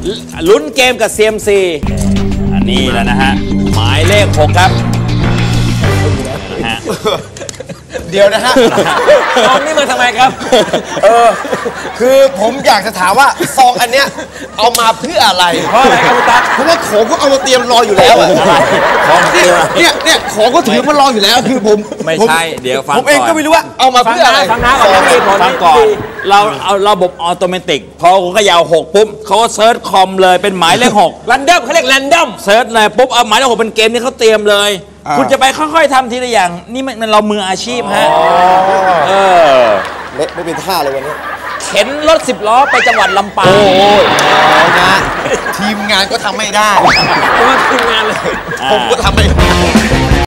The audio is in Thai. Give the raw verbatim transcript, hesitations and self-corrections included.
ลุ้นเกมกับ ซี เอ็ม ซี อันนี้แล้วนะฮะหมายเลขหกครับเดี๋ยวนะฮะซองนี่มาทำไมครับเออคือผมอยากจะถามว่าซองอันเนี้ยเอามาเพื่ออะไรเพราะอะไรครับคุณตั๊กเพราะว่าของก็เอามาเตรียมรออยู่แล้วอะของเนี่ยเนี่ยของก็ถือมารออยู่แล้วคือผมไม่ใช่เดี๋ยวฟังผมเองก็ไม่รู้ว่าเอามาเพื่ออะไรฟังนะฟังก่อนเราเอาระบบออโตเมติกพอคุณขยาวหกปุ๊บเขาก็เซิร์ชคอมเลยเป็นหมายเลขหกแรนดอมเขาเรียกแรนดอมเซิร์ชเลยปุ๊บเอาหมายเลขหกเป็นเกมที่เขาเตรียมเลยคุณจะไปค่อยๆทำทีละอย่างนี่มันเรามืออาชีพฮะเออไม่ไม่เป็นท่าเลยวันนี้เข็นรถสิบล้อไปจังหวัดลำปางโอ้ยนะทีมงานก็ทำไม่ได้เพราะว่าทีมงานเลยผมก็ทำไม่ได้